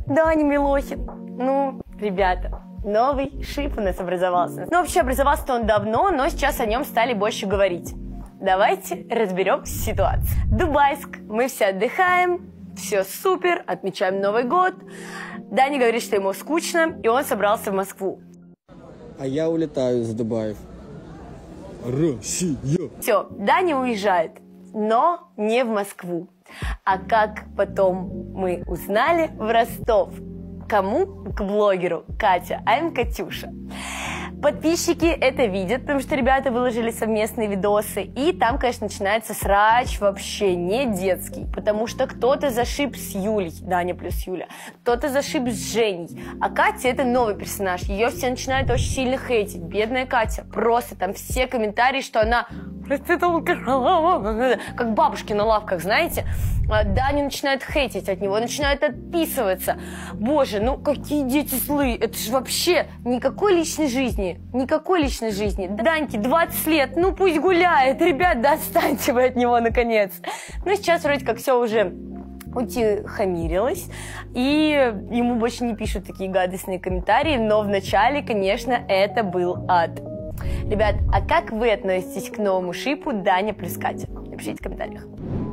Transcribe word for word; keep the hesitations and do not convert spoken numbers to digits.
Даня Милохин. Ну, ребята, новый шип у нас образовался. Ну, вообще, образовался он давно, но сейчас о нем стали больше говорить. Давайте разберем ситуацию. Дубайск. Мы все отдыхаем, все супер, отмечаем Новый год. Даня говорит, что ему скучно, и он собрался в Москву. А я улетаю из Дубаев. Россия. Все, Даня уезжает, но не в Москву. А как потом мы узнали, в Ростов. Кому? К блогеру Катя, I'm Катюша. Подписчики это видят, потому что ребята выложили совместные видосы, и там, конечно, начинается срач вообще не детский, потому что кто-то зашиб с Юлей, Даня плюс Юля, кто-то зашиб с Женей, а Катя это новый персонаж, ее все начинают очень сильно хейтить, бедная Катя, просто там все комментарии, что она как бабушки на лавках, знаете. Даня начинает хейтить от него, начинает отписываться. Боже, ну какие дети злые, это же вообще никакой личной жизни, никакой личной жизни. Даньке двадцать лет, ну пусть гуляет, ребят, достаньте вы от него наконец. Но сейчас вроде как все уже утихомирилось, и ему больше не пишут такие гадостные комментарии, но вначале, конечно, это был ад. Ребят, а как вы относитесь к новому шипу Даня плюс Катя? Напишите в комментариях.